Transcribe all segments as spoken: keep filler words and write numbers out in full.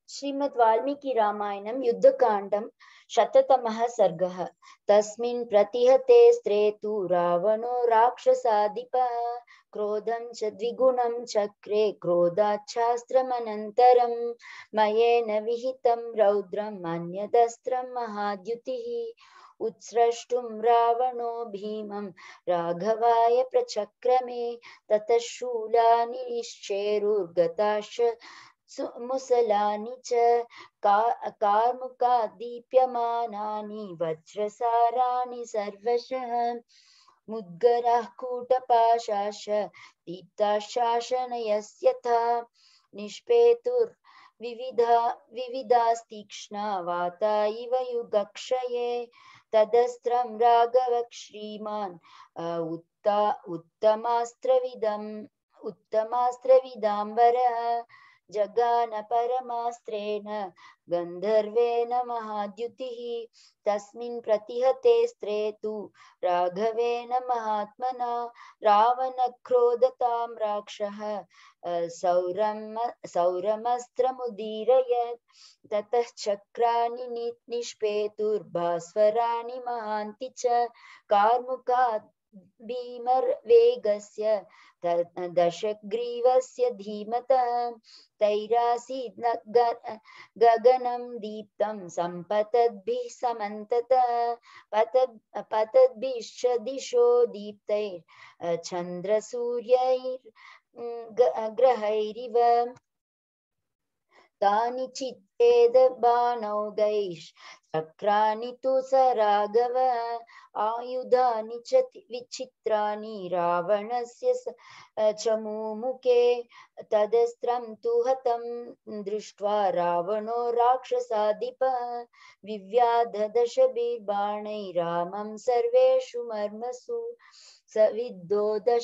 श्रीमद् वाल्मीकि रामायणं युद्धकाण्डं शततमः सर्गः। तस्मिन् प्रतिहते स्त्रे तु रावणो राक्षसाधिपः क्रोधं च द्विगुणं चक्रे क्रोधाच्छास्त्रमनन्तरं मयेन विहितं रौद्रम् अन्यदस्त्रं महाद्युतिः उत्स्रष्टुं रावणो भीमं राघवाय प्रचक्रमे ततः शूलानि निश्चेरुर्गताश्च मुसलानि च कार्मुका दीप्यमानानि वज्रसाराणि सर्वशः मुद्गराः कूटपाशाश्च दीप्ताशासनयस्यथा निष्पेतुर्विविधा विविधास्तीक्ष्णा वाता इव युगक्षये तदस्त्रं राघवः श्रीमान् उत्ता उत्तमास्त्रविदम् उत्तमास्त्रविदाम्बरः जगान परमास्त्रेण गन्धर्वेण महाद्युतिः तस्मिन् प्रतिहते स्त्रे तु राघवेन महात्मना रावणक्रोधतां राक्षः सौरम सौरमस्त्रमुदीरयत् ततः चक्राणि निष्पेतुर्भास्वराणि महान्ति च कार्मुकात् भीमर्वेगस्य दशग्रीवस्य धीमतः तैरासीत् गगनं दीप्तं सम्पतद्भिः समन्ततः पतद्भिश्च दिशो दीप्तैर्चन्द्रसूर्यैर्ग्रहैरिव तानि चित्तेद बाणौगैः चक्राणि तु स राघव आयुधानि च विचित्राणि रावणस्य च मुमुखे तदस्त्रं तु हतं दृष्ट्वा रावणो राक्षसाधिपः विव्याधदशभिर्बाणैः रामं सर्वेषु मर्मसु स विद्धो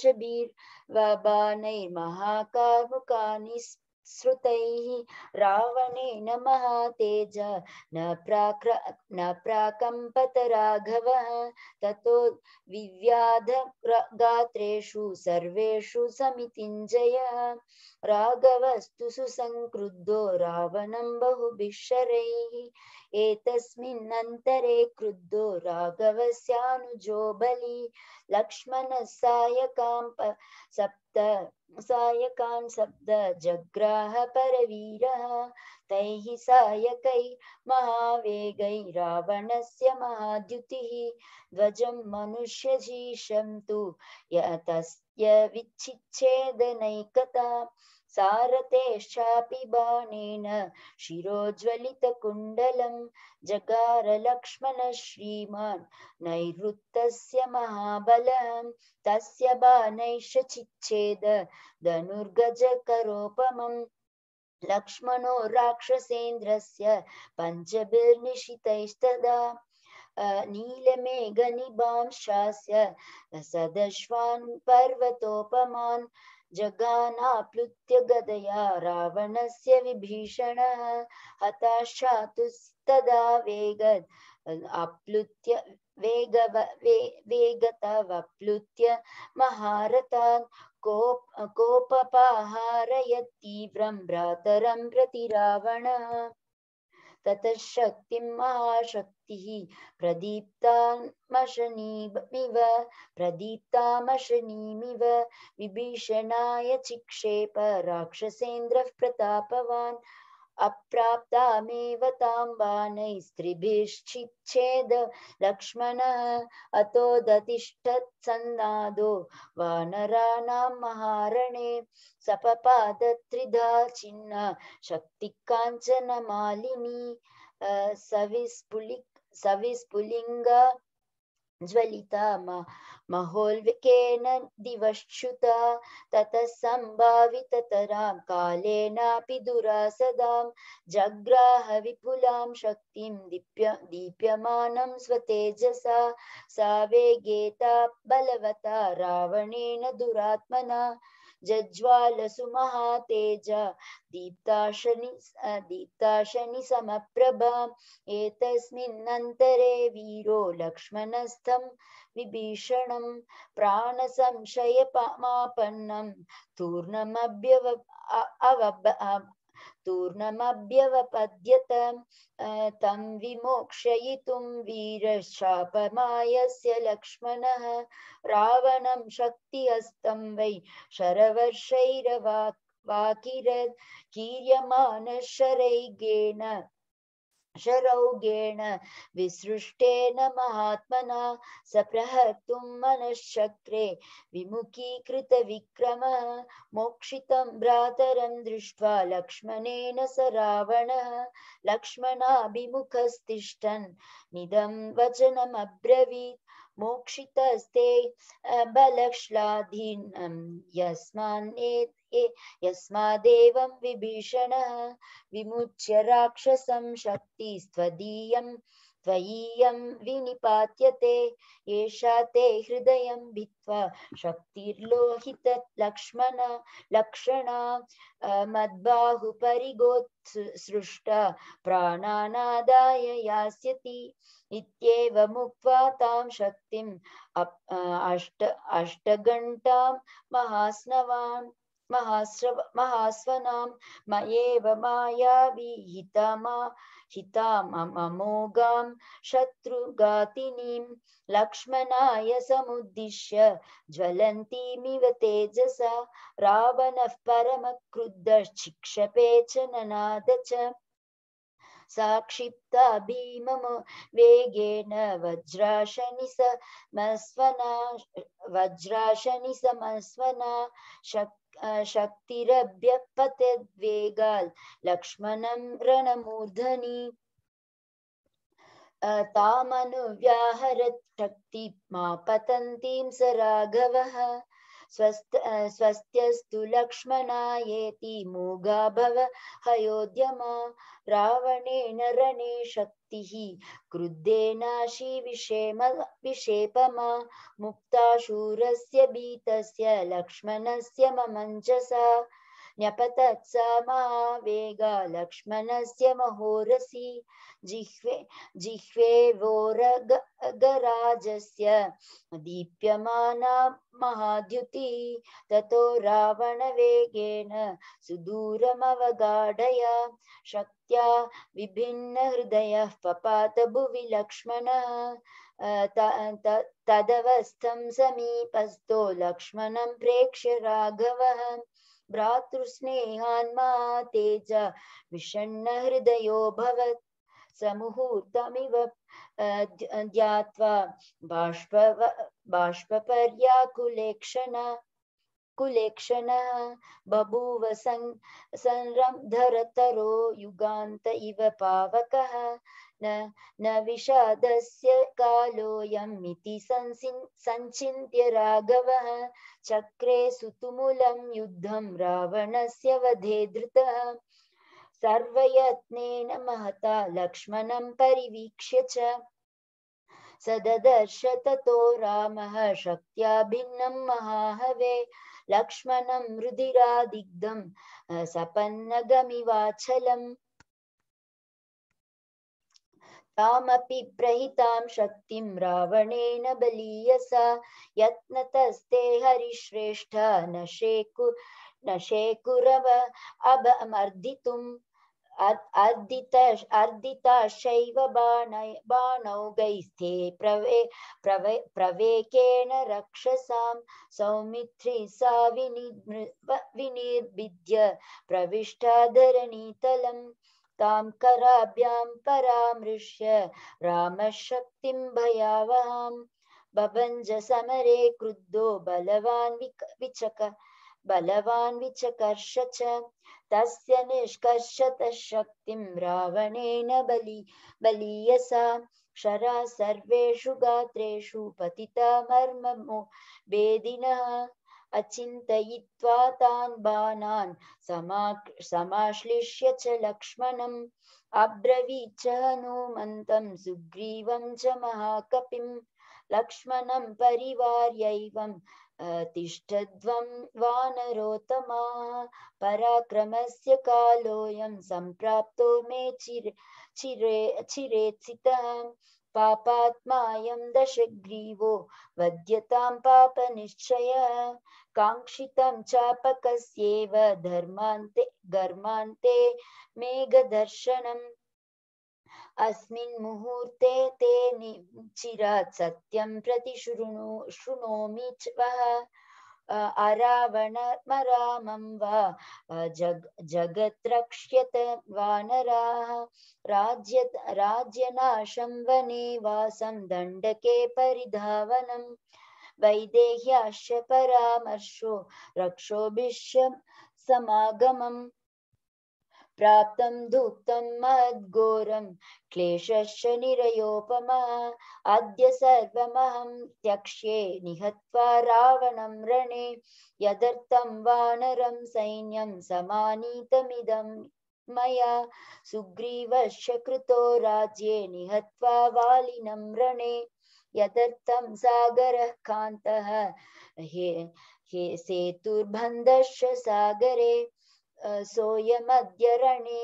दशभिर्बाणैर्महाकार्मुकानि श्रुतैः रावणेन महातेज न प्राक्र न प्राकम्पत राघवः ततो विव्याध गात्रेषु सर्वेषु समितिञ्जयः राघवस्तु सुसंक्रुद्धो रावणं बहुभिः शरैः एतस्मिन्नन्तरे क्रुद्धो राघवस्यानुजो बली लक्ष्मणः सायकां सप्त सायकान् सप्त जग्राह परवीरः तैः सायकै महावेगै रावणस्य महाद्युतिः ध्वजं मनुष्यजीशं तु यतस्य विच्छिच्छेदनैकता सारथेश्चापि बाणेन शिरोज्वलितकुण्डलं जगार लक्ष्मणः श्रीमान् नैऋतस्य महाबलः तस्य बाणैश्च चिच्छेद धनुर्गजकरोपमम् लक्ष्मणो राक्षसेन्द्रस्य पञ्चभिर्निशितैस्तदा नीलमेघनिभांशास्य सदश्वान् पर्वतोपमान् जगानाप्लुत्य गदया रावणस्य विभीषणः हताश्चातुस्तदा वेगत् आप्लुत्य वेगव वे वेगतवप्लुत्य महारथान् कोप कोपपाहारयत् तीव्रं भ्रातरं प्रति रावणः ततः शक्तिं महाशक्तिः प्रदीप्तामशनीमिव प्रदीप्तामशनीमिव विभीषणाय चिक्षेप राक्षसेन्द्रः प्रतापवान् अप्राप्तामेव तां बाणैः स्त्रिभिश्चिच्छेद लक्ष्मणः अतो दतिष्ठत् सन्नादो वानराणां महारणे सपपाद त्रिधा छिन्न शक्तिकाञ्चन मालिनी सविस्फुलिक सविस्फुलिङ्गा ज्वलिता महोल्केन दिवश्च्युता ततः सम्भाविततरां कालेनापि दुरासदां जग्राह विपुलां शक्तिं दीप्य दीप्यमानं स्वतेजसा सा वेगेता बलवता रावणेन दुरात्मना जज्वालसु महातेजा दीप्ताशनि दीप्ताशनि समप्रभा एतस्मिन्नन्तरे वीरो लक्ष्मणस्थं विभीषणं प्राणसंशयमापन्नं तूर्णमभ्यव तूर्णमभ्यवपद्यत तं विमोक्षयितुं वीरशापमायस्य लक्ष्मणः रावणं शक्तिहस्तं वै शरवर्षैरवाकिरत् कीर्यमानः शरैर्गेण शरौगेण विसृष्टेन महात्मना सप्रहर्तुं मनश्चक्रे विमुखीकृतविक्रमः मोक्षितं भ्रातरं दृष्ट्वा लक्ष्मणेन स रावणः लक्ष्मणाभिमुखस्तिष्ठन् निदं वचनमब्रवीत् मोक्षितस्ते बलश्लाघीनं यस्मादेवं विभीषणः विमुच्य राक्षसं शक्तिस्त्वदीयं त्वयीयं विनिपात्यते एषा ते हृदयं भित्त्वा शक्तिर्लोहित लक्ष्मण लक्षणा मद्बाहुपरिगोत्सृष्टा प्राणानादाय यास्यति इत्येवमुक्त्वा तां शक्तिम् अष्ट अष्टघण्टां महास्नवान् महास्रव महास्वनां मयेव मायाविहितमा हिताममोघां शत्रुघातिनीं लक्ष्मणाय समुद्दिश्य ज्वलन्तीमिव तेजसा रावणः परमक्रुद्धश्चिक्षपे च ननाद च साक्षिप्ता भीममो वेगेन वज्राशनिसमस्वना वज्राशनिसमस्वना शक् शक्तिरभ्यपतद्वेगाल् लक्ष्मणं रणमूर्धनि तामनुव्याहरत् शक्तिमापतन्तीं स राघवः स्वस्त स्वस्त्यस्तु लक्ष्मणायेति मूगा भव हयोद्यमा रावणेन रणे शक्तिः क्रुद्धेनाशी विषेम विषेपमा मुक्ताशूरस्य भीतस्य लक्ष्मणस्य ममञ्जसा न्यपतत् सा महावेगा लक्ष्मणस्य महोरसी जिह्वे जिह्वे वोरगराजस्य दीप्यमाना महाद्युति ततो रावणवेगेन सुदूरमवगाढया शक्त्या विभिन्नहृदयः पपात भुवि लक्ष्मणः तदवस्थं समीपस्थो लक्ष्मणं प्रेक्ष्य राघवः भ्रातृस्नेहान्मा तेज विषण्णहृदयोऽभवत् समुहूर्तमिव ध्यात्वा बाष्प बाष्पपर्याकुलेक्षणा कुलेक्षणः बभूव संरम्धरतरो युगान्त इव पावकः न न विषादस्य कालोऽयमिति संचिन्त्य राघवः चक्रे सुतुमुलं युद्धं रावणस्य वधे धृतः सर्वयत्नेन महता लक्ष्मणं परिवीक्ष्य च स ददर्श ततो रामः शक्त्या भिन्नं महाहवे लक्ष्मणं रुधिरादिग्धं सपन्नगमिवाचलम् तामपि प्रहितां शक्तिं रावणेन बलीयसा यत्नतस्ते हरिश्रेष्ठ न शेकु न शेकुरव अभमर्दितुम् अर्दिताशैव बाणौगैस्ते प्रवे प्रवे प्रवेकेन रक्षसां सौमित्री सा विनिर्भिद्य प्रविष्टा धरणीतलम् तां कराभ्यां परामृश्य रामः शक्तिं भयावहां बभञ्ज समरे क्रुद्धो बलवान् विचक बलवान् विचकर्ष च तस्य निष्कर्षतः शक्तिं रावणेन बलि बलीयसा शरा सर्वेषु गात्रेषु पतिता मर्ममो वेदिनः अचिन्तयित्वा तान् बाणान् समाश्लिष्य च लक्ष्मणम् अब्रवीत् च हनूमन्तं सुग्रीवं च महाकपिं लक्ष्मणं परिवार्यैवं तिष्ठध्वं वानरोत्तमा पराक्रमस्य कालोऽयं सम्प्राप्तो मे चिरे चिरे चिरेत्सितः पापात्मायं दशग्रीवो वध्यतां पापनिश्चयः काङ्क्षितं चापकस्येव धर्मान्ते धर्मान्ते मेघदर्शनम् अस्मिन् मुहूर्ते ते चिरात् सत्यं प्रति शृणु शृणोमि च वः अरावणमरामं वा जग जगत् रक्ष्यत वानराः राज्य राज्यनाशं वने वासं दण्डके परिधावनम् वैदेह्याश्च परामर्शो रक्षोभिष्य समागमम् प्राप्तं दुःखं मद्घोरं क्लेशश्च निरयोपमः अद्य सर्वमहं त्यक्ष्ये निहत्वा रावणं रणे यदर्थं वानरं सैन्यं समानीतमिदं मया सुग्रीवस्य कृतो राज्ये निहत्वा वालिनं रणे यदर्थं सागरः कान्तः हे हे सेतुर्बन्धश्च सागरे सोऽयमद्य रणे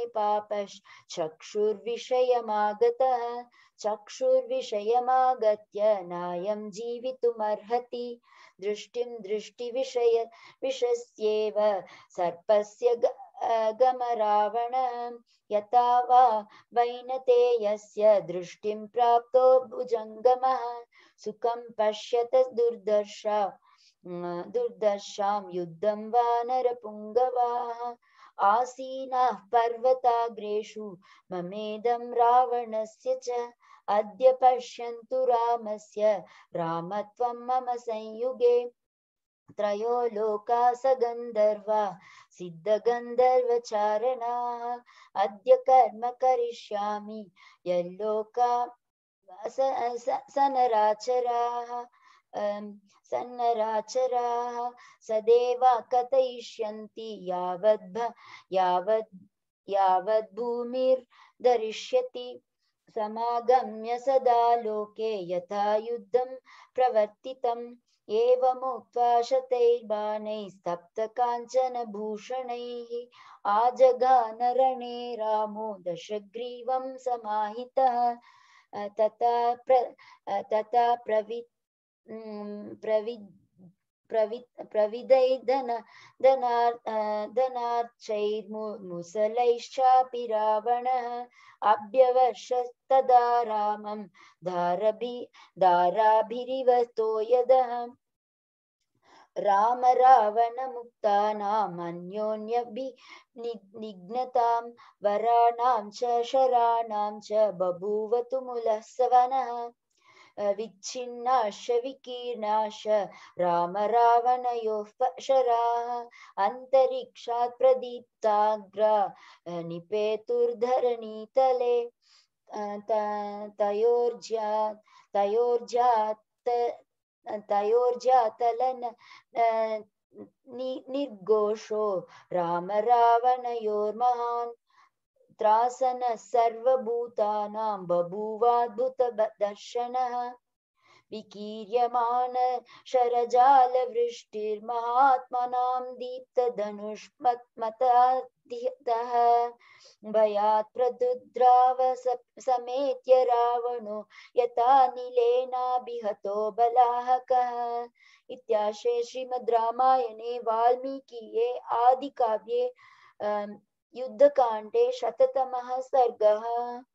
पापश्चक्षुर्विषयमागतः चक्षुर्विषयमागत्य नायं जीवितुमर्हति दृष्टिं दृष्टिविषय विषस्येव सर्पस्य गमरावणः यथा वा वैनतेयस्य दृष्टिं प्राप्तो भुजङ्गमः सुखं पश्यत दुर्दर्शा दुर्दर्शां युद्धं वानरपुङ्गवाः आसीनाः पर्वताग्रेषु ममेदं रावणस्य च अद्य पश्यन्तु रामस्य रामत्वं मम संयुगे त्रयो लोका सगन्धर्वा सिद्धगन्धर्वचारणाः अद्य कर्म करिष्यामि यल्लोका सनराचराः सन्नराचराः सदेवा कथयिष्यन्ति यावद् यावद् यावद् भूमिर्धरिष्यति समागम्य सदा लोके यथा युद्धं प्रवर्तितम् एवमुक्त्वा शतैर्बाणैः सप्तकाञ्चनभूषणैः आजगानरणे रामो दशग्रीवं समाहितः तथा प्र तथा प्रवि प्रवि प्रवि प्रविदैर्धन धनार्चैर्मुसलैश्चापि रावणः अभ्यवर्षस्तदा रामं दारभि दाराभिरिवतो यदः राम रावण मुक्तानाम् अन्योन्यभिनिघ्नतां वराणां च शराणां च बभूव तुमुलः विच्छिन्नाश्च विकीर्णाश्च राम रावणयोः शराः अन्तरिक्षात् प्रदीप्ताग्रा निपेतुर्धरणीतले तयोर्ज्यात् तयोर्जात् तयोर्जातलन निर्घोषो राम रावणयोर्महान् त्रासनः सर्वभूतानां बभूवाद्भुतदर्शनः विकीर्यमान शरजालवृष्टिर्महात्मनां दीप्तधनुष्मत्मतः भयात् प्रदुद्राव समेत्य रावणो यथा नीलेनाभिहतो बलाहकः इत्याशे श्रीमद् रामायणे वाल्मीकिये आदिकाव्ये युद्धकाण्डे शततमः सर्गः।